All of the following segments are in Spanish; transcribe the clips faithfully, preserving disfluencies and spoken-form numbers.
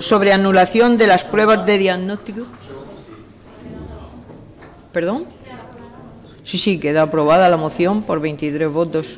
sobre anulación de las pruebas de diagnóstico. ¿Perdón? Sí, sí, queda aprobada la moción por veintitrés votos.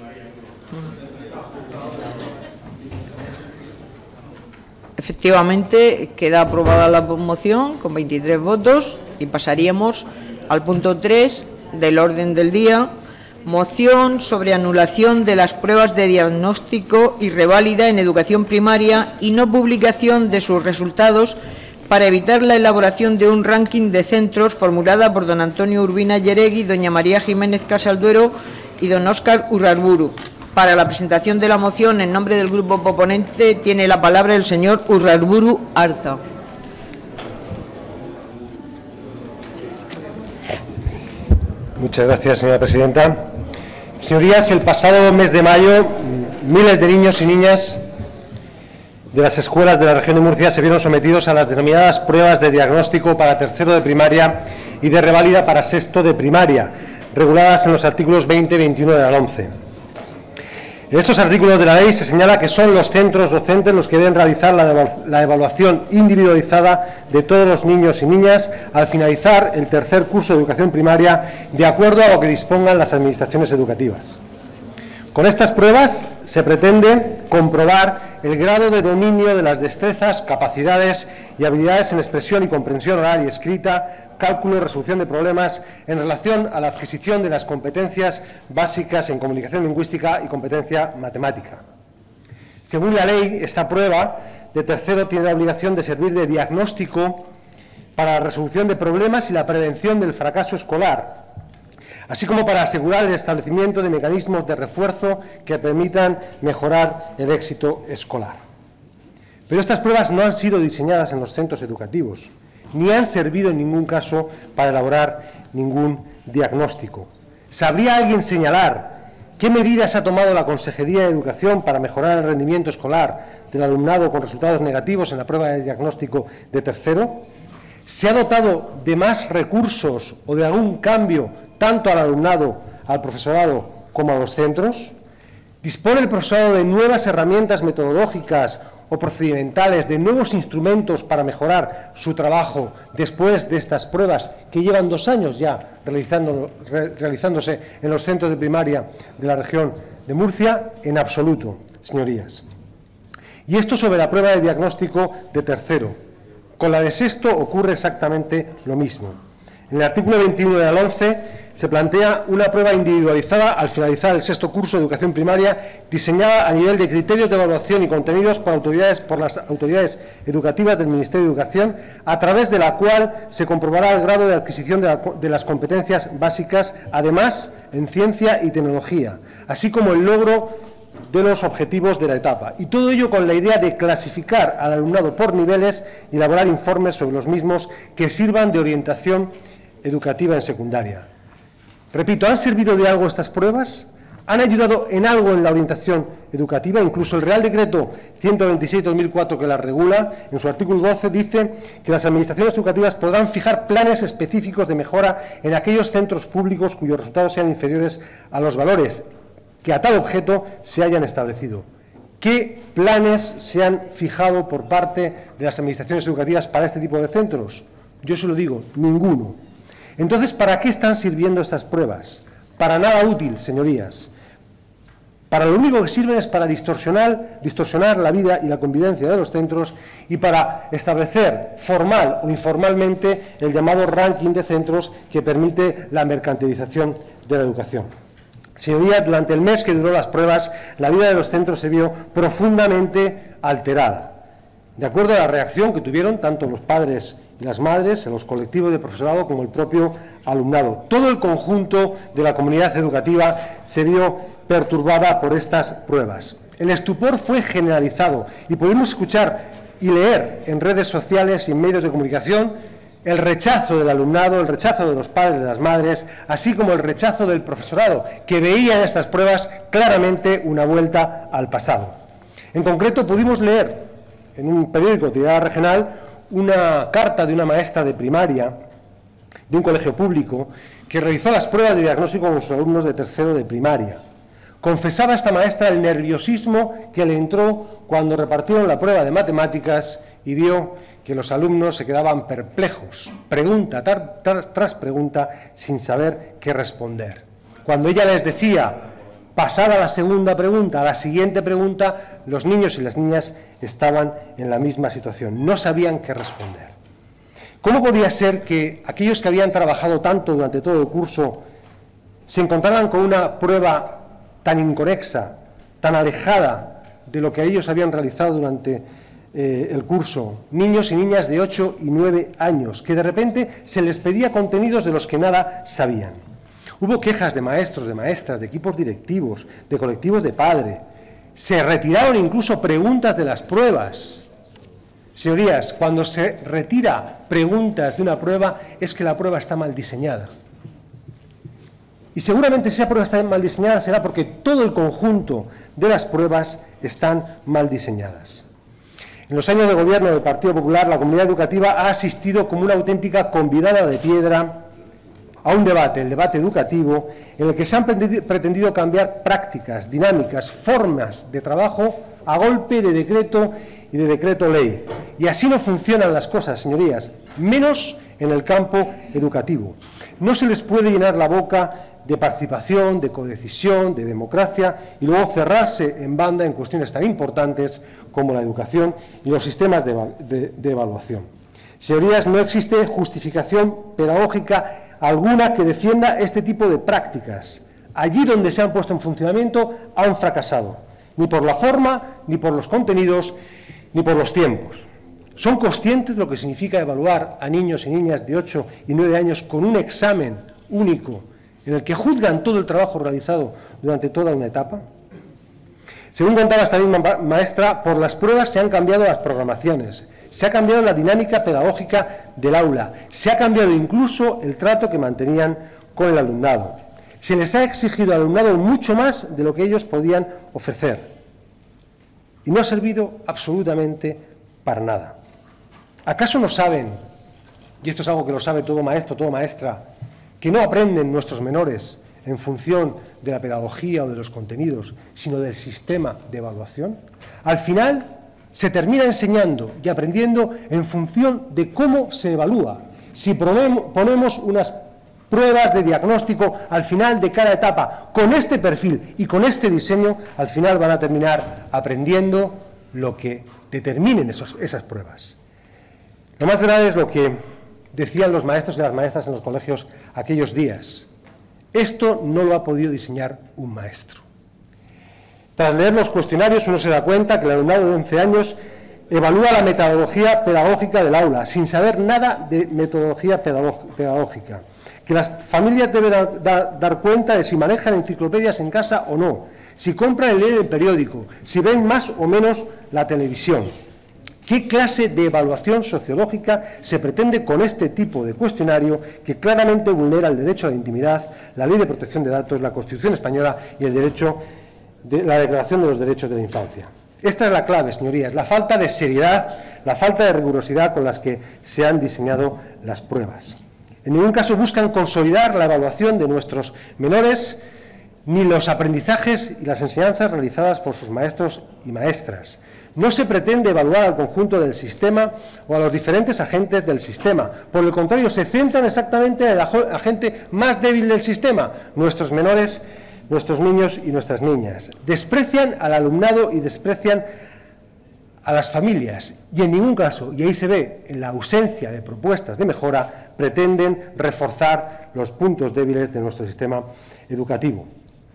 Efectivamente, queda aprobada la moción con veintitrés votos y pasaríamos al punto tres del orden del día. Moción sobre anulación de las pruebas de diagnóstico y reválida en educación primaria y no publicación de sus resultados para evitar la elaboración de un ranking de centros formulada por don Antonio Urbina Yeregui, doña María Jiménez Casalduero y don Óscar Urrarburu. Para la presentación de la moción, en nombre del grupo proponente, tiene la palabra el señor Urrarburu Arza. Muchas gracias, señora presidenta. Señorías, el pasado mes de mayo, miles de niños y niñas de las escuelas de la región de Murcia se vieron sometidos a las denominadas pruebas de diagnóstico para tercero de primaria y de reválida para sexto de primaria, reguladas en los artículos veinte y veintiuno de la LOMCE. En estos artículos de la ley se señala que son los centros docentes los que deben realizar la, la evaluación individualizada de todos los niños y niñas al finalizar el tercer curso de educación primaria, de acuerdo a lo que dispongan las administraciones educativas. Con estas pruebas se pretende comprobar el grado de dominio de las destrezas, capacidades y habilidades en expresión y comprensión oral y escrita, cálculo y resolución de problemas en relación a la adquisición de las competencias básicas en comunicación lingüística y competencia matemática. Según la ley, esta prueba de tercero tiene la obligación de servir de diagnóstico para la resolución de problemas y la prevención del fracaso escolar, así como para asegurar el establecimiento de mecanismos de refuerzo que permitan mejorar el éxito escolar. Pero estas pruebas no han sido diseñadas en los centros educativos, ni han servido en ningún caso para elaborar ningún diagnóstico. ¿Sabría alguien señalar qué medidas ha tomado la Consejería de Educación para mejorar el rendimiento escolar del alumnado con resultados negativos en la prueba de diagnóstico de tercero? ¿Se ha dotado de más recursos o de algún cambio tanto al alumnado, al profesorado, como a los centros? ¿Dispone el profesorado de nuevas herramientas metodológicas o procedimentales, de nuevos instrumentos para mejorar su trabajo después de estas pruebas que llevan dos años ya realizando, re, realizándose en los centros de primaria de la región de Murcia? En absoluto, señorías. Y esto sobre la prueba de diagnóstico de tercero. Con la de sexto ocurre exactamente lo mismo. En el artículo veintiuno de la LOMCE se plantea una prueba individualizada al finalizar el sexto curso de educación primaria, diseñada a nivel de criterios de evaluación y contenidos por, autoridades, por las autoridades educativas del Ministerio de Educación, a través de la cual se comprobará el grado de adquisición de, la, de las competencias básicas, además en ciencia y tecnología, así como el logro de los objetivos de la etapa. Y todo ello con la idea de clasificar al alumnado por niveles y elaborar informes sobre los mismos que sirvan de orientación educativa en secundaria. Repito, ¿han servido de algo estas pruebas? ¿Han ayudado en algo en la orientación educativa? Incluso el Real Decreto ciento veintiséis barra dos mil cuatro, que la regula, en su artículo doce, dice que las administraciones educativas podrán fijar planes específicos de mejora en aquellos centros públicos cuyos resultados sean inferiores a los valores que a tal objeto se hayan establecido. ¿Qué planes se han fijado por parte de las administraciones educativas para este tipo de centros? Yo se lo digo, ninguno. Entonces, ¿para qué están sirviendo estas pruebas? Para nada útil, señorías. Para lo único que sirven es para distorsionar, distorsionar la vida y la convivencia de los centros y para establecer formal o informalmente el llamado ranking de centros que permite la mercantilización de la educación. Señorías, durante el mes que duró las pruebas, la vida de los centros se vio profundamente alterada. De acuerdo a la reacción que tuvieron tanto los padres y las madres, los colectivos de profesorado como el propio alumnado. Todo el conjunto de la comunidad educativa se vio perturbada por estas pruebas. El estupor fue generalizado y pudimos escuchar y leer en redes sociales y en medios de comunicación el rechazo del alumnado, el rechazo de los padres y de las madres, así como el rechazo del profesorado, que veía en estas pruebas claramente una vuelta al pasado. En concreto, pudimos leer en un periódico de tirada regional una carta de una maestra de primaria de un colegio público que realizó las pruebas de diagnóstico con sus alumnos de tercero de primaria. Confesaba esta maestra el nerviosismo que le entró cuando repartieron la prueba de matemáticas y vio que los alumnos se quedaban perplejos, pregunta tras pregunta, sin saber qué responder. Cuando ella les decía, pasada la segunda pregunta, a la siguiente pregunta, los niños y las niñas estaban en la misma situación, no sabían qué responder. ¿Cómo podía ser que aquellos que habían trabajado tanto durante todo el curso se encontraran con una prueba tan inconexa, tan alejada de lo que ellos habían realizado durante eh, el curso? Niños y niñas de ocho y nueve años, que de repente se les pedía contenidos de los que nada sabían. Hubo quejas de maestros, de maestras, de equipos directivos, de colectivos de padres. Se retiraron incluso preguntas de las pruebas. Señorías, cuando se retira preguntas de una prueba es que la prueba está mal diseñada. Y seguramente si esa prueba está mal diseñada será porque todo el conjunto de las pruebas están mal diseñadas. En los años de gobierno del Partido Popular, la comunidad educativa ha asistido como una auténtica convidada de piedra a un debate, el debate educativo, en el que se han pretendido cambiar prácticas, dinámicas, formas de trabajo a golpe de decreto y de decreto ley. Y así no funcionan las cosas, señorías, menos en el campo educativo. No se les puede llenar la boca de participación, de codecisión, de democracia y luego cerrarse en banda en cuestiones tan importantes como la educación y los sistemas de, de, de evaluación. Señorías, no existe justificación pedagógica alguna que defienda este tipo de prácticas. Allí donde se han puesto en funcionamiento han fracasado, ni por la forma, ni por los contenidos, ni por los tiempos. ¿Son conscientes de lo que significa evaluar a niños y niñas de ocho y nueve años con un examen único en el que juzgan todo el trabajo realizado durante toda una etapa? Según contaba esta misma maestra, por las pruebas se han cambiado las programaciones, se ha cambiado la dinámica pedagógica del aula, se ha cambiado incluso el trato que mantenían con el alumnado. Se les ha exigido al alumnado mucho más de lo que ellos podían ofrecer. Y no ha servido absolutamente para nada. ¿Acaso no saben, y esto es algo que lo sabe todo maestro, toda maestra, que no aprenden nuestros menores en función de la pedagogía o de los contenidos, sino del sistema de evaluación? Al final se termina enseñando y aprendiendo en función de cómo se evalúa. Si ponemos unas pruebas de diagnóstico al final de cada etapa con este perfil y con este diseño, al final van a terminar aprendiendo lo que determinen esos, esas pruebas. Lo más grave es lo que decían los maestros y las maestras en los colegios aquellos días. Esto no lo ha podido diseñar un maestro. Tras leer los cuestionarios uno se da cuenta que el alumnado de once años evalúa la metodología pedagógica del aula, sin saber nada de metodología pedagógica, que las familias deben dar, dar, dar cuenta de si manejan enciclopedias en casa o no, si compran y leen el periódico, si ven más o menos la televisión. ¿Qué clase de evaluación sociológica se pretende con este tipo de cuestionario que claramente vulnera el derecho a la intimidad, la Ley de Protección de Datos, la Constitución Española y el derecho de la Declaración de los Derechos de la Infancia? Esta es la clave, señorías, la falta de seriedad, la falta de rigurosidad con las que se han diseñado las pruebas. En ningún caso buscan consolidar la evaluación de nuestros menores ni los aprendizajes y las enseñanzas realizadas por sus maestros y maestras. No se pretende evaluar al conjunto del sistema o a los diferentes agentes del sistema. Por el contrario, se centran exactamente en el agente más débil del sistema, nuestros menores, nuestros niños y nuestras niñas. Desprecian al alumnado y desprecian a las familias. Y en ningún caso, y ahí se ve en la ausencia de propuestas de mejora, pretenden reforzar los puntos débiles de nuestro sistema educativo.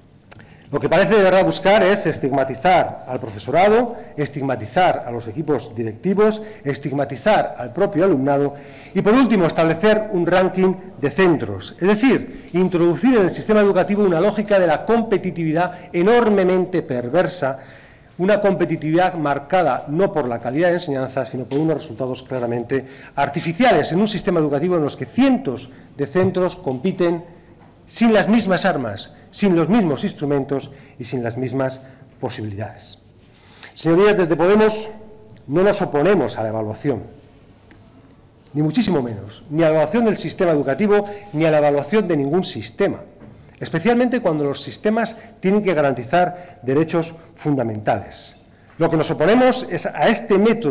Lo que parece de verdad buscar es estigmatizar al profesorado, estigmatizar a los equipos directivos, estigmatizar al propio alumnado y, por último, establecer un ranking de centros. Es decir, introducir en el sistema educativo una lógica de la competitividad enormemente perversa, una competitividad marcada no por la calidad de enseñanza, sino por unos resultados claramente artificiales en un sistema educativo en los que cientos de centros compiten sin las mismas armas, sin los mismos instrumentos y sin las mismas posibilidades. Señorías, desde Podemos no nos oponemos a la evaluación, ni muchísimo menos, ni a la evaluación del sistema educativo, ni a la evaluación de ningún sistema, especialmente cuando los sistemas tienen que garantizar derechos fundamentales. Lo que nos oponemos es a este método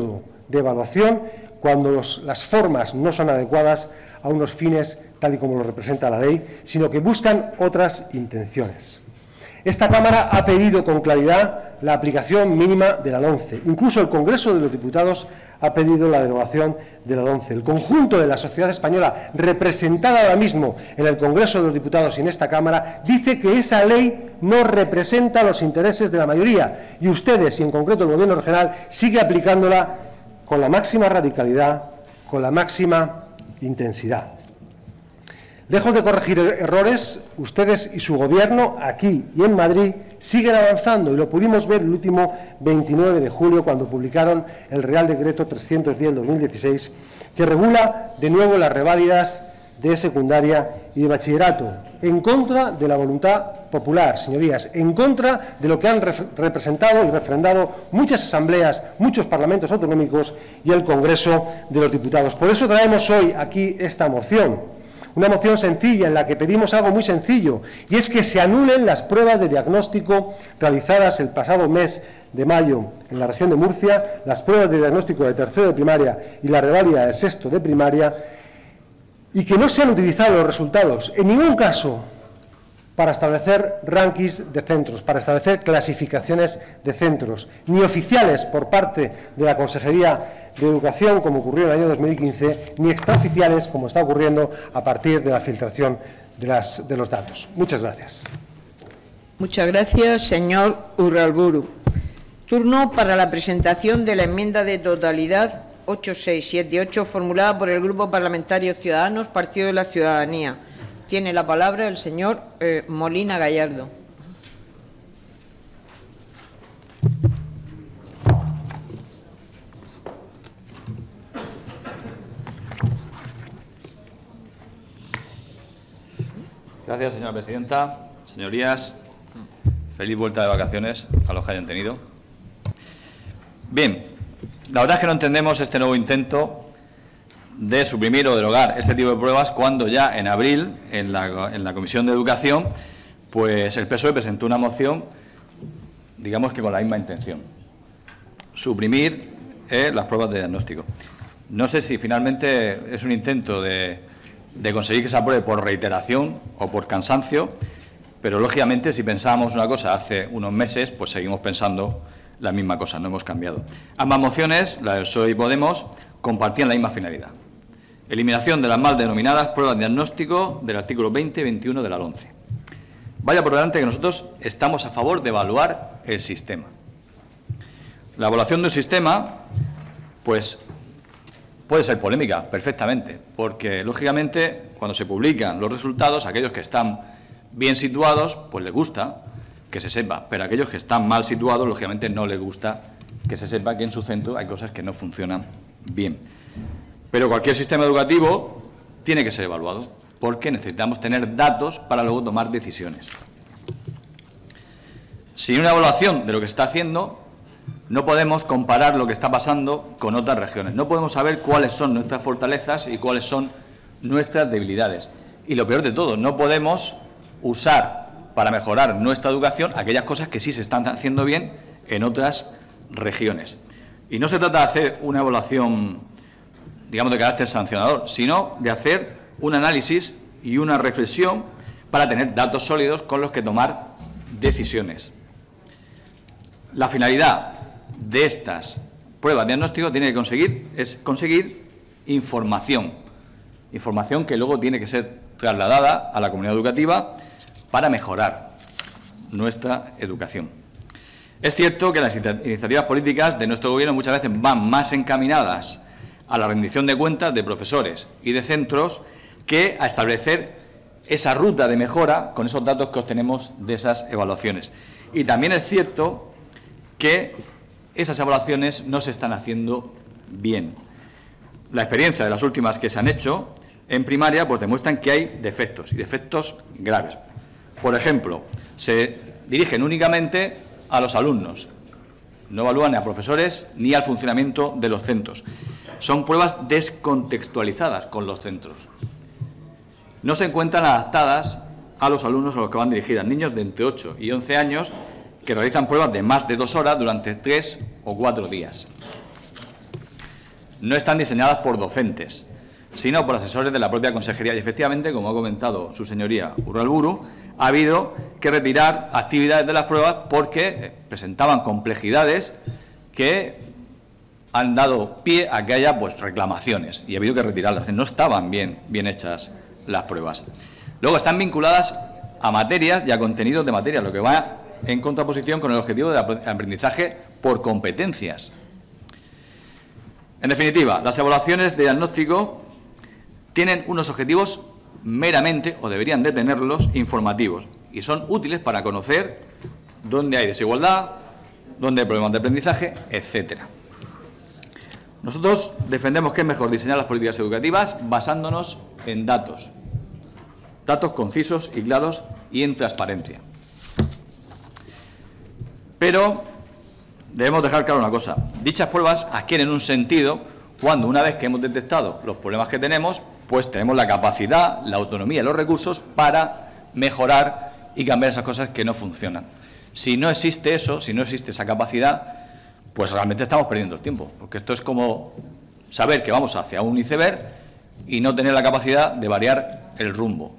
de evaluación cuando los, las formas no son adecuadas a unos fines tal y como lo representa la ley, sino que buscan otras intenciones. Esta Cámara ha pedido con claridad la aplicación mínima de la LOMCE. Incluso el Congreso de los Diputados ha pedido la derogación de la LOMCE. El conjunto de la sociedad española, representada ahora mismo en el Congreso de los Diputados y en esta Cámara, dice que esa ley no representa los intereses de la mayoría y ustedes, y en concreto el Gobierno regional, sigue aplicándola con la máxima radicalidad, con la máxima intensidad. Lejos de corregir errores, ustedes y su Gobierno, aquí y en Madrid, siguen avanzando, y lo pudimos ver el último veintinueve de julio, cuando publicaron el Real Decreto trescientos diez barra dos mil dieciséis, que regula de nuevo las reválidas de secundaria y de bachillerato, en contra de la voluntad popular, señorías, en contra de lo que han representado y refrendado muchas asambleas, muchos parlamentos autonómicos y el Congreso de los Diputados. Por eso traemos hoy aquí esta moción. Una moción sencilla en la que pedimos algo muy sencillo, y es que se anulen las pruebas de diagnóstico realizadas el pasado mes de mayo en la región de Murcia, las pruebas de diagnóstico de tercero de primaria y la reválida de sexto de primaria, y que no se han utilizado los resultados en ningún caso para establecer rankings de centros, para establecer clasificaciones de centros, ni oficiales por parte de la Consejería de Educación, como ocurrió en el año dos mil quince, ni extraoficiales, como está ocurriendo a partir de la filtración de, las, de los datos. Muchas gracias. Muchas gracias, señor Urralburu. Turno para la presentación de la enmienda de totalidad ocho seis siete ocho, formulada por el Grupo Parlamentario Ciudadanos, Partido de la Ciudadanía. Tiene la palabra el señor eh, Molina Gallardo. Gracias, señora presidenta. Señorías, feliz vuelta de vacaciones a los que hayan tenido. Bien, la verdad es que no entendemos este nuevo intento de suprimir o derogar este tipo de pruebas cuando ya en abril, en la, en la Comisión de Educación, pues el P S O E presentó una moción, digamos que con la misma intención, suprimir eh, las pruebas de diagnóstico. No sé si finalmente es un intento de, de conseguir que se apruebe por reiteración o por cansancio, pero lógicamente si pensábamos una cosa hace unos meses, pues seguimos pensando la misma cosa, no hemos cambiado. Ambas mociones, la del P S O E y Podemos, compartían la misma finalidad: eliminación de las mal denominadas pruebas de diagnóstico del artículo veinte y veintiuno de la LOMCE. Vaya por delante que nosotros estamos a favor de evaluar el sistema. La evaluación de un sistema, pues, puede ser polémica, perfectamente, porque, lógicamente, cuando se publican los resultados, aquellos que están bien situados, pues les gusta que se sepa, pero a aquellos que están mal situados, lógicamente, no les gusta que se sepa que en su centro hay cosas que no funcionan bien. Pero cualquier sistema educativo tiene que ser evaluado, porque necesitamos tener datos para luego tomar decisiones. Sin una evaluación de lo que se está haciendo, no podemos comparar lo que está pasando con otras regiones. No podemos saber cuáles son nuestras fortalezas y cuáles son nuestras debilidades. Y lo peor de todo, no podemos usar para mejorar nuestra educación aquellas cosas que sí se están haciendo bien en otras regiones. Y no se trata de hacer una evaluación, digamos, de carácter sancionador, sino de hacer un análisis y una reflexión para tener datos sólidos con los que tomar decisiones. La finalidad de estas pruebas de diagnóstico tiene que conseguir, es conseguir información, información que luego tiene que ser trasladada a la comunidad educativa para mejorar nuestra educación. Es cierto que las iniciativas políticas de nuestro Gobierno muchas veces van más encaminadas a la rendición de cuentas de profesores y de centros que a establecer esa ruta de mejora con esos datos que obtenemos de esas evaluaciones. Y también es cierto que esas evaluaciones no se están haciendo bien. La experiencia de las últimas que se han hecho en primaria pues demuestran que hay defectos, y defectos graves. Por ejemplo, se dirigen únicamente a los alumnos, no evalúan ni a profesores ni al funcionamiento de los centros. Son pruebas descontextualizadas con los centros. No se encuentran adaptadas a los alumnos a los que van dirigidas, niños de entre ocho y once años que realizan pruebas de más de dos horas durante tres o cuatro días. no están diseñadas por docentes, sino por asesores de la propia consejería. Y efectivamente, como ha comentado su señoría Urralburu, ha habido que retirar actividades de las pruebas porque presentaban complejidades que han dado pie a que haya pues reclamaciones y ha habido que retirarlas. No estaban bien, bien hechas las pruebas. Luego están vinculadas a materias y a contenidos de materias, lo que va en contraposición con el objetivo de aprendizaje por competencias. En definitiva, las evaluaciones de diagnóstico tienen unos objetivos meramente, o deberían de tenerlos, informativos, y son útiles para conocer dónde hay desigualdad, dónde hay problemas de aprendizaje, etcétera. Nosotros defendemos que es mejor diseñar las políticas educativas basándonos en datos, datos concisos y claros y en transparencia. Pero debemos dejar claro una cosa: dichas pruebas adquieren un sentido cuando, una vez que hemos detectado los problemas que tenemos, pues tenemos la capacidad, la autonomía y los recursos para mejorar y cambiar esas cosas que no funcionan. Si no existe eso, si no existe esa capacidad, pues realmente estamos perdiendo el tiempo, porque esto es como saber que vamos hacia un iceberg y no tener la capacidad de variar el rumbo.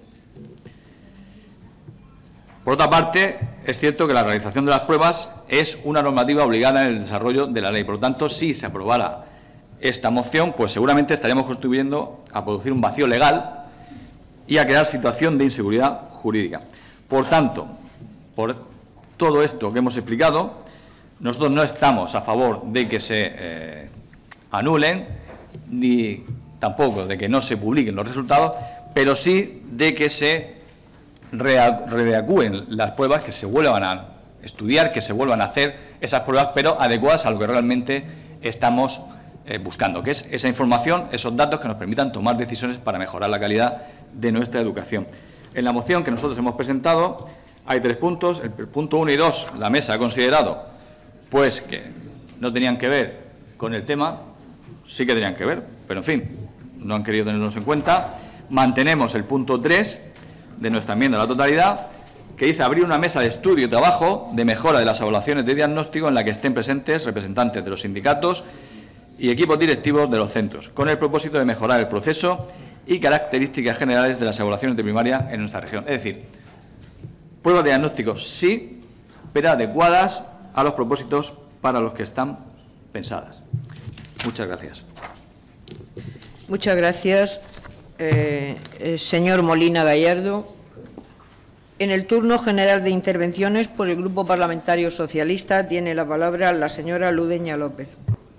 Por otra parte, es cierto que la realización de las pruebas es una normativa obligada en el desarrollo de la ley. Por lo tanto, si se aprobara esta moción, pues seguramente estaríamos contribuyendo a producir un vacío legal y a crear situación de inseguridad jurídica. Por tanto, por todo esto que hemos explicado, nosotros no estamos a favor de que se eh, anulen, ni tampoco de que no se publiquen los resultados, pero sí de que se readecúen las pruebas, que se vuelvan a estudiar, que se vuelvan a hacer esas pruebas, pero adecuadas a lo que realmente estamos eh, buscando, que es esa información, esos datos que nos permitan tomar decisiones para mejorar la calidad de nuestra educación. En la moción que nosotros hemos presentado hay tres puntos. El punto uno y dos, la mesa ha considerado pues que no tenían que ver con el tema, sí que tenían que ver, pero en fin, no han querido tenerlos en cuenta. Mantenemos el punto tres de nuestra enmienda a la totalidad, que dice abrir una mesa de estudio y trabajo de mejora de las evaluaciones de diagnóstico en la que estén presentes representantes de los sindicatos y equipos directivos de los centros, con el propósito de mejorar el proceso y características generales de las evaluaciones de primaria en nuestra región. Es decir, pruebas de diagnóstico sí, pero adecuadas a los propósitos para los que están pensadas. Muchas gracias. Muchas gracias, eh, eh, señor Molina Gallardo. En el turno general de intervenciones por el Grupo Parlamentario Socialista tiene la palabra la señora Ludeña López.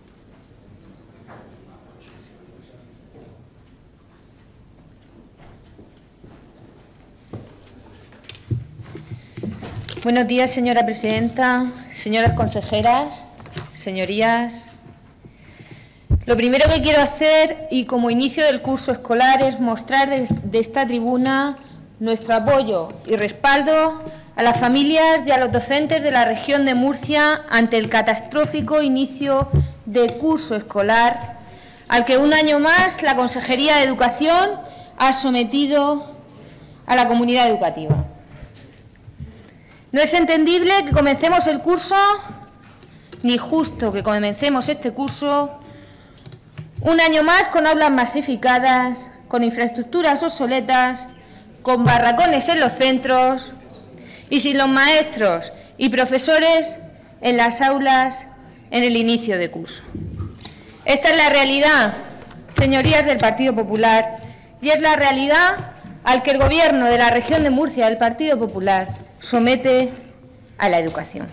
Buenos días, señora presidenta, señoras consejeras, señorías. Lo primero que quiero hacer, y como inicio del curso escolar, es mostrar de esta tribuna nuestro apoyo y respaldo a las familias y a los docentes de la región de Murcia ante el catastrófico inicio de curso escolar al que un año más la Consejería de Educación ha sometido a la comunidad educativa. No es entendible que comencemos el curso, ni justo que comencemos este curso, un año más con aulas masificadas, con infraestructuras obsoletas, con barracones en los centros y sin los maestros y profesores en las aulas en el inicio de curso. Esta es la realidad, señorías del Partido Popular, y es la realidad al que el Gobierno de la región de Murcia, del Partido Popular, somete a la educación.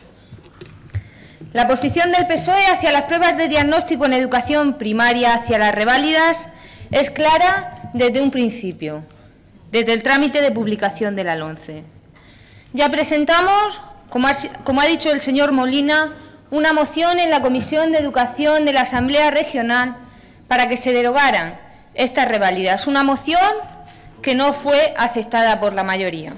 La posición del P S O E hacia las pruebas de diagnóstico en educación primaria, hacia las reválidas, es clara desde un principio, desde el trámite de publicación de la LOMCE. Ya presentamos, como ha, como ha dicho el señor Molina, una moción en la Comisión de Educación de la Asamblea Regional para que se derogaran estas reválidas, una moción que no fue aceptada por la mayoría.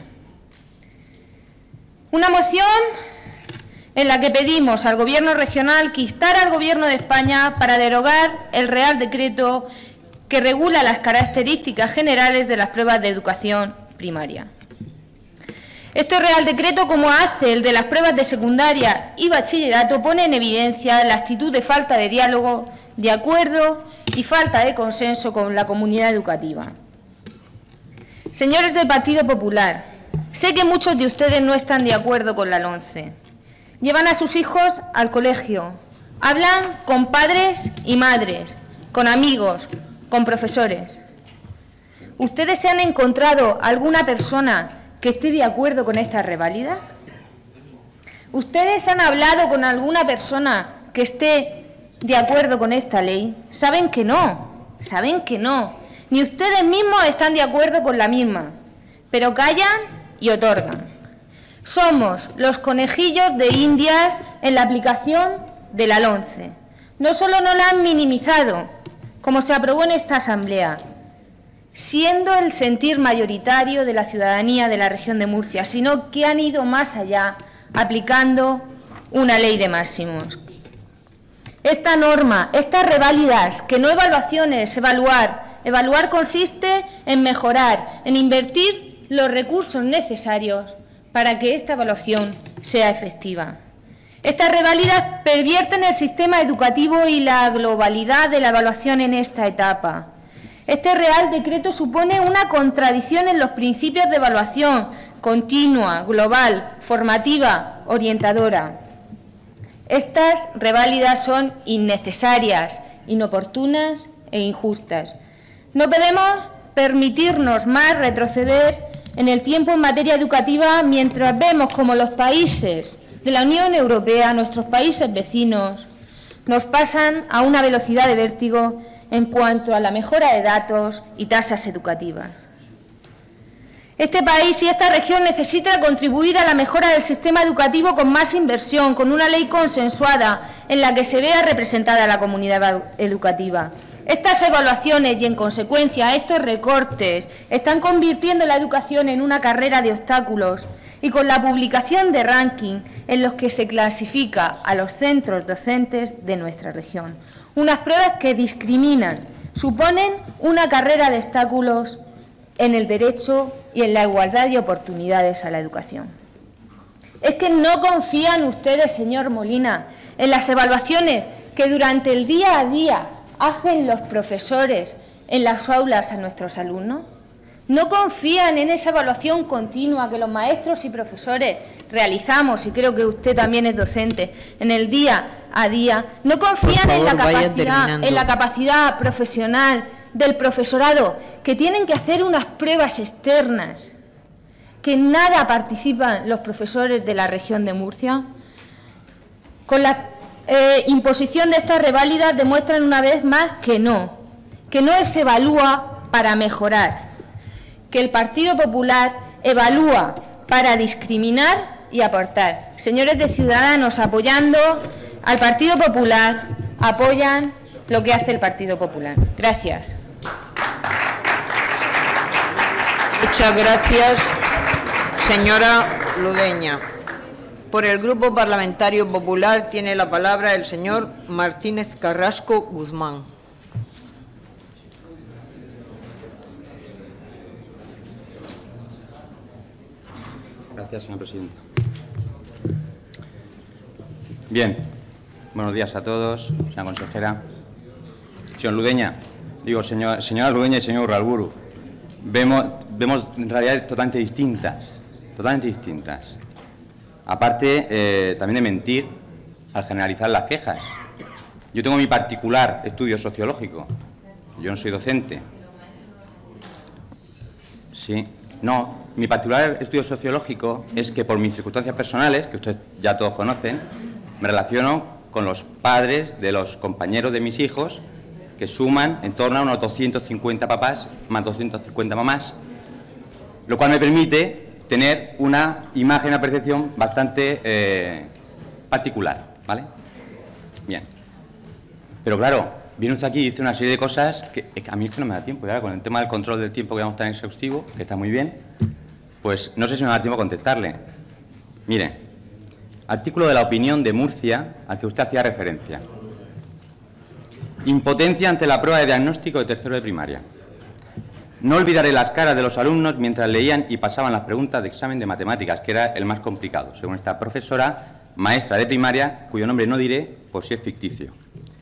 Una moción en la que pedimos al Gobierno regional que instara al Gobierno de España para derogar el Real Decreto que regula las características generales de las pruebas de educación primaria. Este Real Decreto, como hace el de las pruebas de secundaria y bachillerato, pone en evidencia la actitud de falta de diálogo de acuerdo y falta de consenso con la comunidad educativa. Señores del Partido Popular, sé que muchos de ustedes no están de acuerdo con la LOMCE. Llevan a sus hijos al colegio, hablan con padres y madres, con amigos, con profesores. ¿Ustedes se han encontrado alguna persona que esté de acuerdo con esta reválida? ¿Ustedes han hablado con alguna persona que esté de acuerdo con esta ley? Saben que no, saben que no. Ni ustedes mismos están de acuerdo con la misma, pero callan y otorgan. Somos los conejillos de Indias en la aplicación de la LOMCE. No solo no la han minimizado, como se aprobó en esta Asamblea, siendo el sentir mayoritario de la ciudadanía de la región de Murcia, sino que han ido más allá, aplicando una ley de máximos. Esta norma, estas reválidas, que no evaluaciones, evaluar, evaluar consiste en mejorar, en invertir los recursos necesarios para que esta evaluación sea efectiva. Estas reválidas pervierten el sistema educativo y la globalidad de la evaluación en esta etapa. Este Real Decreto supone una contradicción en los principios de evaluación continua, global, formativa, orientadora. Estas reválidas son innecesarias, inoportunas e injustas. No podemos permitirnos más retroceder en el tiempo en materia educativa mientras vemos como los países de la Unión Europea, nuestros países vecinos, nos pasan a una velocidad de vértigo en cuanto a la mejora de datos y tasas educativas. Este país y esta región necesita contribuir a la mejora del sistema educativo con más inversión, con una ley consensuada en la que se vea representada la comunidad educativa. Estas evaluaciones y, en consecuencia, estos recortes están convirtiendo la educación en una carrera de obstáculos y con la publicación de ranking en los que se clasifica a los centros docentes de nuestra región. Unas pruebas que discriminan, suponen una carrera de obstáculos en el derecho y en la igualdad de oportunidades a la educación. Es que no confían ustedes, señor Molina, en las evaluaciones que durante el día a día hacen los profesores en las aulas a nuestros alumnos. No confían en esa evaluación continua que los maestros y profesores realizamos, y creo que usted también es docente, en el día a día. No confían favor, en, la capacidad, en la capacidad profesional del profesorado, que tienen que hacer unas pruebas externas, que en nada participan los profesores de la región de Murcia. Con la eh, imposición de estas reválidas demuestran una vez más que no, que no se evalúa para mejorar, que el Partido Popular evalúa para discriminar y aportar. Señores de Ciudadanos, apoyando al Partido Popular, apoyan lo que hace el Partido Popular. Gracias. Muchas gracias, señora Ludeña. Por el Grupo Parlamentario Popular tiene la palabra el señor Martínez Carrasco Guzmán. Gracias, señora presidenta. Bien, buenos días a todos, señora consejera. Señor Ludeña, digo, señor, señora Ludeña y señor Urralburu, vemos, vemos realidades totalmente distintas, totalmente distintas. Aparte, eh, también de mentir al generalizar las quejas. Yo tengo mi particular estudio sociológico, yo no soy docente. Sí. No, mi particular estudio sociológico es que por mis circunstancias personales, que ustedes ya todos conocen, me relaciono con los padres de los compañeros de mis hijos, que suman en torno a unos doscientos cincuenta papás más doscientas cincuenta mamás, lo cual me permite tener una imagen, una percepción bastante eh, particular, ¿vale? Bien. Pero claro, viene usted aquí y dice una serie de cosas que, que a mí es que no me da tiempo. Y ahora con el tema del control del tiempo que vamos a tener exhaustivo, que está muy bien, pues no sé si me va a dar tiempo a contestarle. Mire, artículo de la opinión de Murcia al que usted hacía referencia. Impotencia ante la prueba de diagnóstico de tercero de primaria. No olvidaré las caras de los alumnos mientras leían y pasaban las preguntas de examen de matemáticas, que era el más complicado, según esta profesora, maestra de primaria, cuyo nombre no diré por si es ficticio.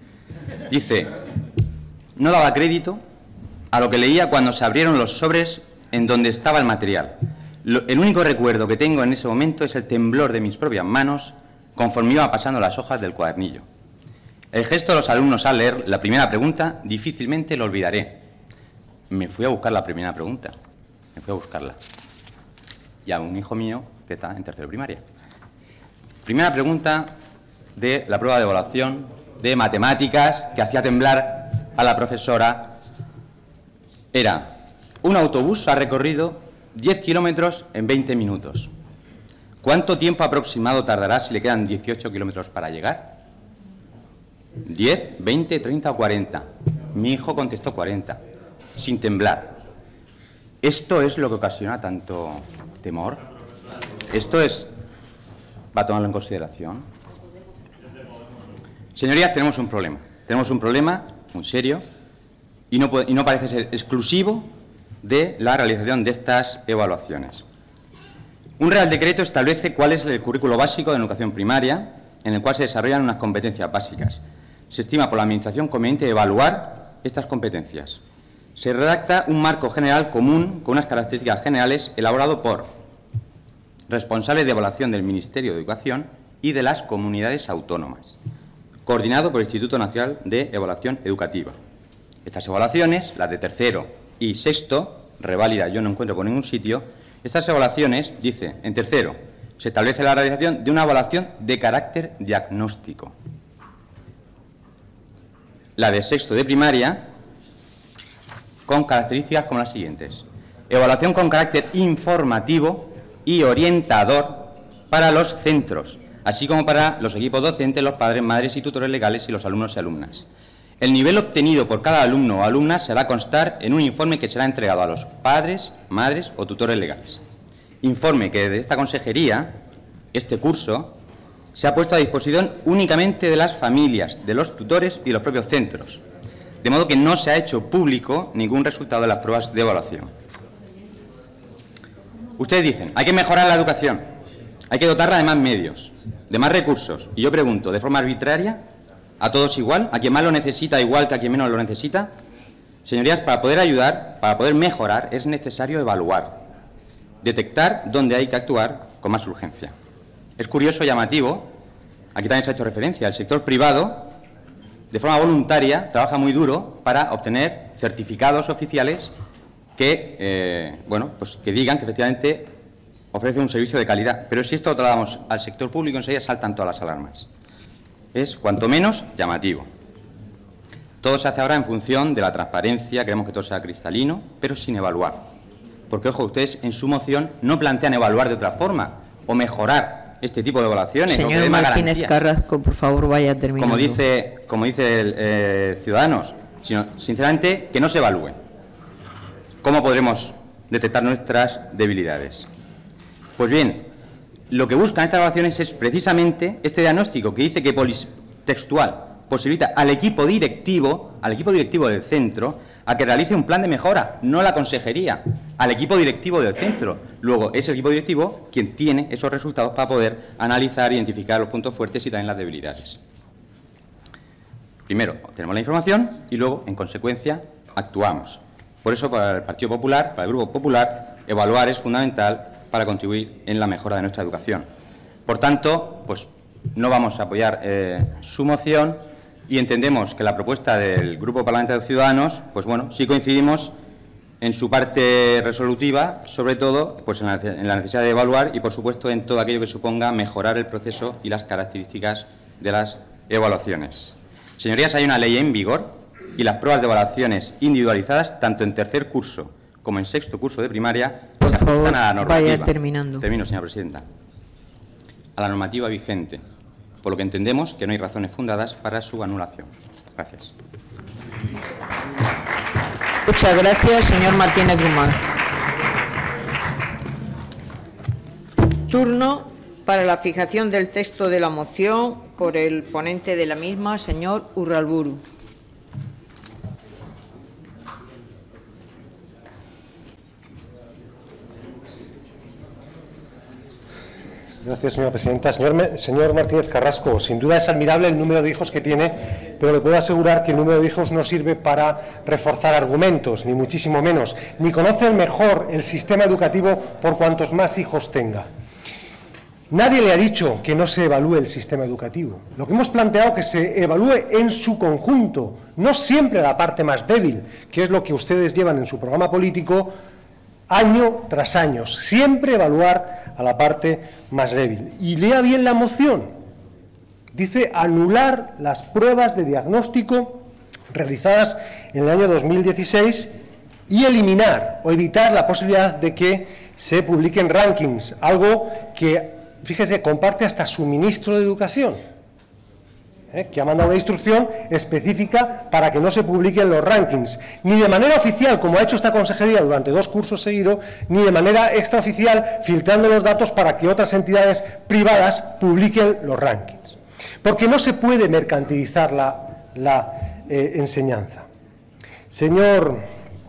Dice, no daba crédito a lo que leía cuando se abrieron los sobres en donde estaba el material. Lo, el único recuerdo que tengo en ese momento es el temblor de mis propias manos conforme iba pasando las hojas del cuadernillo. El gesto de los alumnos al leer la primera pregunta difícilmente lo olvidaré. Me fui a buscar la primera pregunta, me fui a buscarla. Y a un hijo mío que está en tercero de primaria. Primera pregunta de la prueba de evaluación de matemáticas que hacía temblar a la profesora era: un autobús ha recorrido diez kilómetros en veinte minutos. ¿Cuánto tiempo aproximado tardará si le quedan dieciocho kilómetros para llegar? ¿diez, veinte, treinta o cuarenta? Mi hijo contestó cuarenta, sin temblar. ¿Esto es lo que ocasiona tanto temor? ¿Esto es... va a tomarlo en consideración? Señorías, tenemos un problema. Tenemos un problema muy serio y no, puede, y no parece ser exclusivo de la realización de estas evaluaciones. Un Real Decreto establece cuál es el currículo básico de educación primaria, en el cual se desarrollan unas competencias básicas. Se estima por la Administración conveniente evaluar estas competencias. Se redacta un marco general común con unas características generales elaborado por responsables de evaluación del Ministerio de Educación y de las comunidades autónomas, coordinado por el Instituto Nacional de Evaluación Educativa. Estas evaluaciones, las de tercero y sexto, reválida yo no encuentro por ningún sitio, estas evaluaciones, dice, en tercero, se establece la realización de una evaluación de carácter diagnóstico. La de sexto de primaria, con características como las siguientes: evaluación con carácter informativo y orientador para los centros, así como para los equipos docentes, los padres, madres y tutores legales y los alumnos y alumnas. El nivel obtenido por cada alumno o alumna se va a constar en un informe que será entregado a los padres, madres o tutores legales. Informe que desde esta consejería, este curso, se ha puesto a disposición únicamente de las familias, de los tutores y de los propios centros, de modo que no se ha hecho público ningún resultado de las pruebas de evaluación. Ustedes dicen, hay que mejorar la educación, hay que dotarla de más medios, de más recursos. Y yo pregunto, ¿de forma arbitraria? ¿A todos igual? ¿A quien más lo necesita igual que a quien menos lo necesita? Señorías, para poder ayudar, para poder mejorar, es necesario evaluar, detectar dónde hay que actuar con más urgencia. Es curioso, llamativo, aquí también se ha hecho referencia, el sector privado, de forma voluntaria, trabaja muy duro para obtener certificados oficiales que, eh, bueno, pues que digan que efectivamente ofrece un servicio de calidad. Pero si esto lo trasladamos al sector público, enseguida saltan todas las alarmas. Es, cuanto menos, llamativo. Todo se hace ahora en función de la transparencia, queremos que todo sea cristalino, pero sin evaluar. Porque, ojo, ustedes en su moción no plantean evaluar de otra forma o mejorar este tipo de evaluaciones. Señor o Martínez Carrasco, por favor, vaya terminando. Como dice, como dice el, eh, Ciudadanos, sino, sinceramente, que no se evalúen. ¿Cómo podremos detectar nuestras debilidades? Pues bien, lo que buscan estas evaluaciones es precisamente este diagnóstico que dice que textual posibilita al equipo directivo, al equipo directivo del centro, a que realice un plan de mejora, no la consejería, al equipo directivo del centro. Luego, es el equipo directivo quien tiene esos resultados para poder analizar, identificar los puntos fuertes y también las debilidades. Primero, tenemos la información y luego, en consecuencia, actuamos. Por eso, para el Partido Popular, para el Grupo Popular, evaluar es fundamental para contribuir en la mejora de nuestra educación. Por tanto, pues no vamos a apoyar eh, su moción y entendemos que la propuesta del Grupo Parlamentario de Ciudadanos, pues bueno, sí coincidimos en su parte resolutiva, sobre todo pues en la, en la necesidad de evaluar y, por supuesto, en todo aquello que suponga mejorar el proceso y las características de las evaluaciones. Señorías, hay una ley en vigor y las pruebas de evaluaciones individualizadas, tanto en tercer curso como en sexto curso de primaria, por se ajustan favor, a la normativa. vaya terminando. Termino, señora presidenta. A la normativa vigente, por lo que entendemos que no hay razones fundadas para su anulación. Gracias. Muchas gracias, señor Martínez Guzmán. Turno para la fijación del texto de la moción por el ponente de la misma, señor Urralburu. Gracias, señora presidenta. Señor, señor Martínez Carrasco, sin duda es admirable el número de hijos que tiene pero le puedo asegurar que el número de hijos no sirve para reforzar argumentos, ni muchísimo menos, ni conocer mejor el sistema educativo por cuantos más hijos tenga. Nadie le ha dicho que no se evalúe el sistema educativo. Lo que hemos planteado es que se evalúe en su conjunto, no siempre la parte más débil, que es lo que ustedes llevan en su programa político año tras año, siempre evaluar a la parte más débil. Y lea bien la moción. Dice anular las pruebas de diagnóstico realizadas en el año dos mil dieciséis y eliminar o evitar la posibilidad de que se publiquen rankings, algo que, fíjese, comparte hasta su ministro de Educación, ¿eh? que ha mandado una instrucción específica para que no se publiquen los rankings, ni de manera oficial, como ha hecho esta consejería durante dos cursos seguidos, ni de manera extraoficial, filtrando los datos para que otras entidades privadas publiquen los rankings. Porque no se puede mercantilizar la, la eh, enseñanza. Señor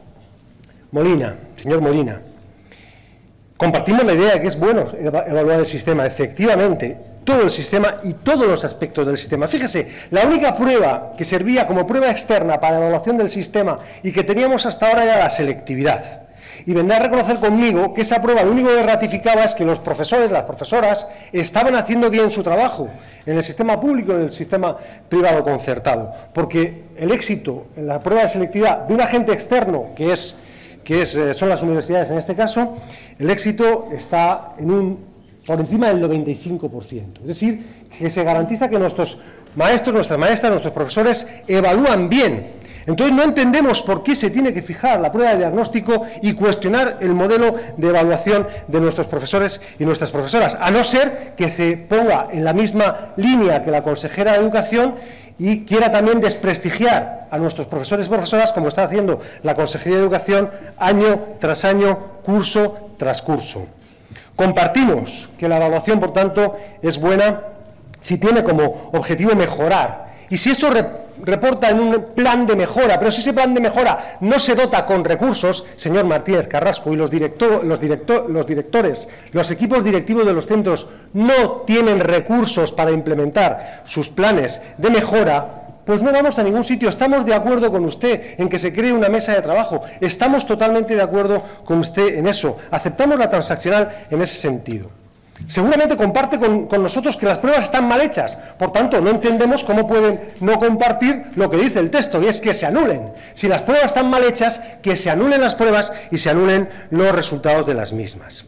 Molina, señor Molina, compartimos la idea de que es bueno evaluar el sistema, efectivamente, todo el sistema y todos los aspectos del sistema. Fíjese, la única prueba que servía como prueba externa para la evaluación del sistema y que teníamos hasta ahora era la selectividad. Y vendrá a reconocer conmigo que esa prueba lo único que ratificaba es que los profesores, las profesoras, estaban haciendo bien su trabajo en el sistema público y en el sistema privado concertado. Porque el éxito en la prueba de selectividad de un agente externo, que, es, que es, son las universidades en este caso, el éxito está en un, por encima del noventa y cinco por ciento. Es decir, que se garantiza que nuestros maestros, nuestras maestras, nuestros profesores evalúan bien. Entonces no entendemos por qué se tiene que fijar la prueba de diagnóstico y cuestionar el modelo de evaluación de nuestros profesores y nuestras profesoras, a no ser que se ponga en la misma línea que la consejera de Educación y quiera también desprestigiar a nuestros profesores y profesoras, como está haciendo la Consejería de Educación año tras año, curso tras curso. Compartimos que la evaluación, por tanto, es buena si tiene como objetivo mejorar. Y si eso reporta en un plan de mejora, pero si ese plan de mejora no se dota con recursos, señor Martínez Carrasco, y los, director, los, director, los directores, los equipos directivos de los centros no tienen recursos para implementar sus planes de mejora, pues no vamos a ningún sitio. Estamos de acuerdo con usted en que se cree una mesa de trabajo, estamos totalmente de acuerdo con usted en eso, aceptamos la transaccional en ese sentido. Seguramente comparte con, con nosotros que las pruebas están mal hechas, por tanto no entendemos cómo pueden no compartir lo que dice el texto, y es que se anulen. Si las pruebas están mal hechas, que se anulen las pruebas y se anulen los resultados de las mismas.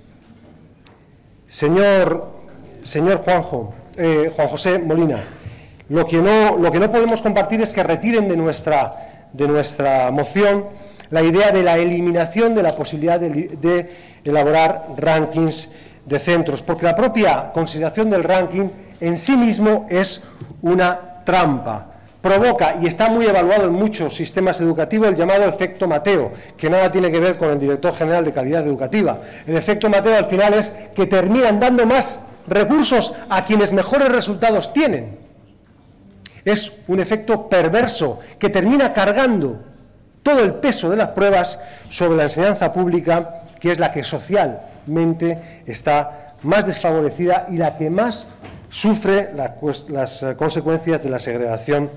Señor, señor Juanjo, eh, Juan José Molina, lo que, no, lo que no podemos compartir es que retiren de nuestra, de nuestra moción la idea de la eliminación de la posibilidad de, de elaborar rankings de centros, porque la propia consideración del ranking en sí mismo es una trampa. Provoca, y está muy evaluado en muchos sistemas educativos, el llamado efecto Mateo, que nada tiene que ver con el director general de calidad educativa. El efecto Mateo al final es que terminan dando más recursos a quienes mejores resultados tienen. Es un efecto perverso que termina cargando todo el peso de las pruebas sobre la enseñanza pública, que es la que social está más desfavorecida y la que más sufre la, las consecuencias de la segregación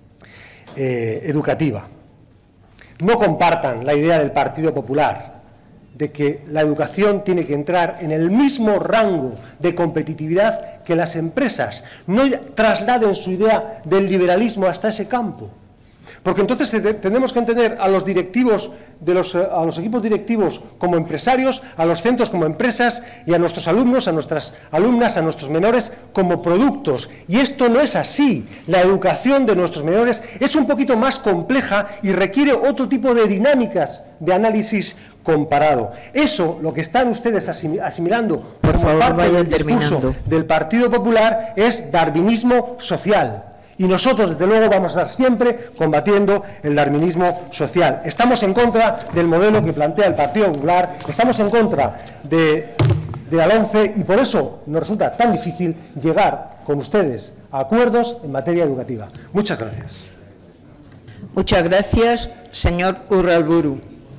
eh, educativa. No compartan la idea del Partido Popular de que la educación tiene que entrar en el mismo rango de competitividad que las empresas. No trasladen su idea del liberalismo hasta ese campo. Porque entonces tenemos que entender a los directivos, de los, a los equipos directivos como empresarios, a los centros como empresas y a nuestros alumnos, a nuestras alumnas, a nuestros menores como productos. Y esto no es así. La educación de nuestros menores es un poquito más compleja y requiere otro tipo de dinámicas de análisis comparado. Eso, lo que están ustedes asimilando por como parte del discurso del Partido Popular, es darwinismo social. Y nosotros, desde luego, vamos a estar siempre combatiendo el darwinismo social. Estamos en contra del modelo que plantea el Partido Popular, estamos en contra de, de la LOMCE y por eso nos resulta tan difícil llegar con ustedes a acuerdos en materia educativa. Muchas gracias. Muchas gracias, señor Urralburu.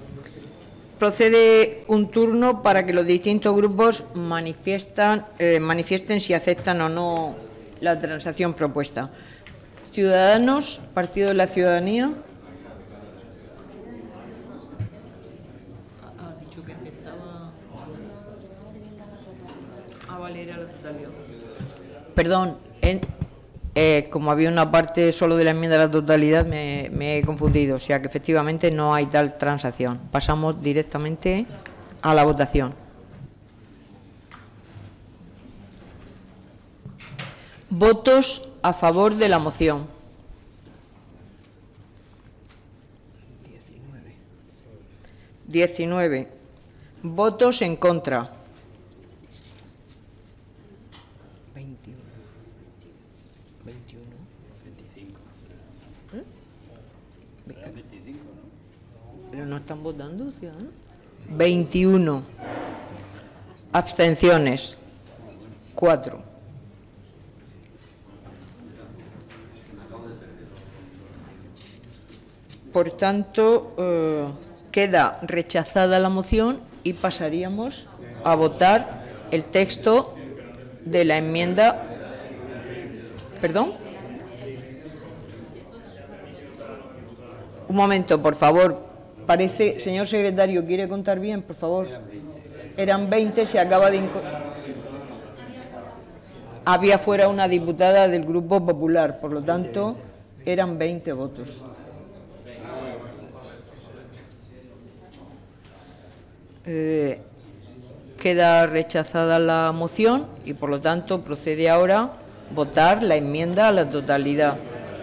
Procede un turno para que los distintos grupos manifiestan, eh, manifiesten si aceptan o no la transacción propuesta. Ciudadanos, Partido de la Ciudadanía. Ha dicho que aceptaba. Ah, vale, era la totalidad. Perdón, en, eh, como había una parte solo de la enmienda a la totalidad, me, me he confundido. O sea que efectivamente no hay tal transacción. Pasamos directamente a la votación. Votos a favor de la moción. diecinueve. Votos en contra. veintiuno. veintiuno. veinticinco. ¿Eh? veinticinco, ¿no? Pero no están votando, ciudadanos. veintiuno. Abstenciones. cuatro. Por tanto, eh, queda rechazada la moción y pasaríamos a votar el texto de la enmienda. ¿Perdón? Un momento, por favor. Parece, señor secretario, ¿quiere contar bien, por favor? Eran veinte, se acaba de incorporar. Había fuera una diputada del Grupo Popular, por lo tanto, eran veinte votos. Eh, queda rechazada la moción y, por lo tanto, procede ahora votar la enmienda a la totalidad.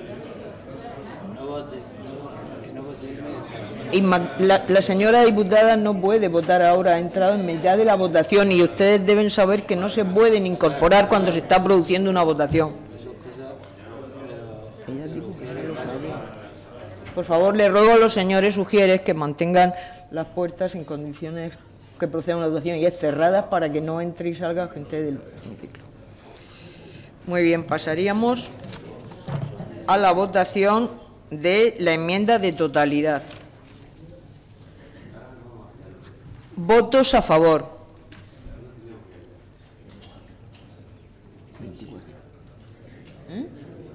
Inma- La, la señora diputada no puede votar ahora, ha entrado en mitad de la votación y ustedes deben saber que no se pueden incorporar cuando se está produciendo una votación. Ella dijo que no lo sabía. Por favor, le ruego a los señores sugieres que mantengan las puertas en condiciones que proceda una votación y es cerradas para que no entre y salga gente del hemiciclo. Muy bien, pasaríamos a la votación de la enmienda de totalidad. Votos a favor. ¿Eh?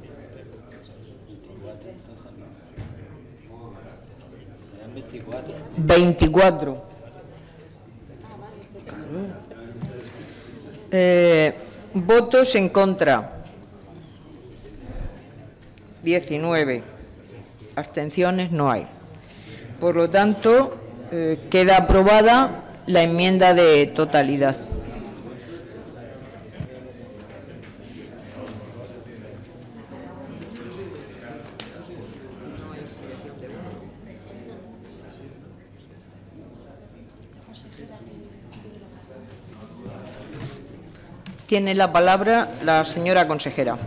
veinticuatro. Eh, votos en contra. diecinueve. Abstenciones no hay. Por lo tanto, eh, queda aprobada la enmienda de totalidad. Tiene la palabra la señora consejera.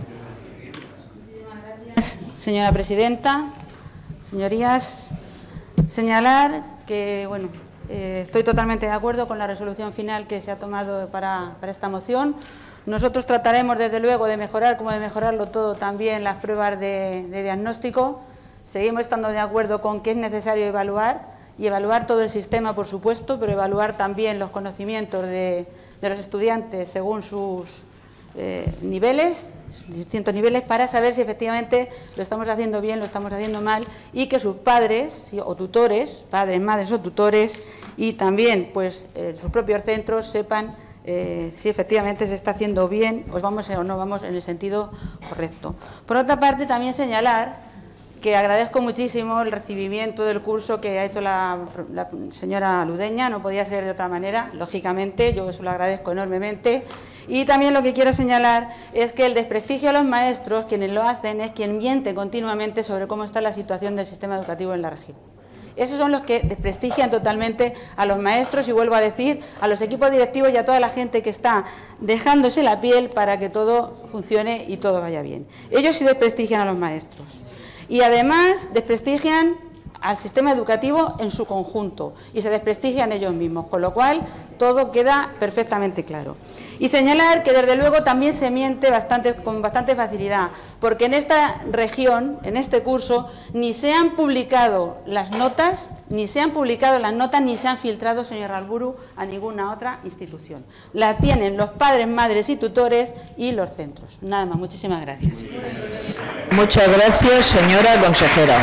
Señora presidenta, señorías, señalar que bueno, eh, estoy totalmente de acuerdo con la resolución final que se ha tomado para, para esta moción. Nosotros trataremos desde luego de mejorar, como de mejorarlo todo, también las pruebas de, de diagnóstico. Seguimos estando de acuerdo con que es necesario evaluar y evaluar todo el sistema, por supuesto, pero evaluar también los conocimientos de, de los estudiantes según sus eh, niveles, distintos niveles, para saber si efectivamente lo estamos haciendo bien, lo estamos haciendo mal, y que sus padres o tutores, padres, madres o tutores, y también pues eh, sus propios centros sepan eh, si efectivamente se está haciendo bien o vamos o no vamos en el sentido correcto. Por otra parte, también señalar que agradezco muchísimo el recibimiento del curso que ha hecho la, la señora Ludeña, no podía ser de otra manera, lógicamente, yo eso lo agradezco enormemente. Y también lo que quiero señalar es que el desprestigio a los maestros, quienes lo hacen, es quien miente continuamente sobre cómo está la situación del sistema educativo en la región. Esos son los que desprestigian totalmente a los maestros y, vuelvo a decir, a los equipos directivos y a toda la gente que está dejándose la piel para que todo funcione y todo vaya bien. Ellos sí desprestigian a los maestros. Y además desprestigian al sistema educativo en su conjunto y se desprestigian ellos mismos, con lo cual todo queda perfectamente claro. Y señalar que desde luego también se miente bastante, con bastante facilidad, porque en esta región, en este curso, ni se han publicado las notas, ni se han publicado las notas, ni se han filtrado, señor Alburu, a ninguna otra institución. La tienen los padres, madres y tutores y los centros. Nada más, muchísimas gracias. Muchas gracias, señora consejera.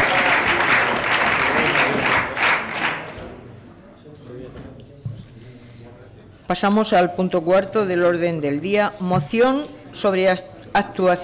Pasamos al punto cuarto del orden del día, moción sobre actuación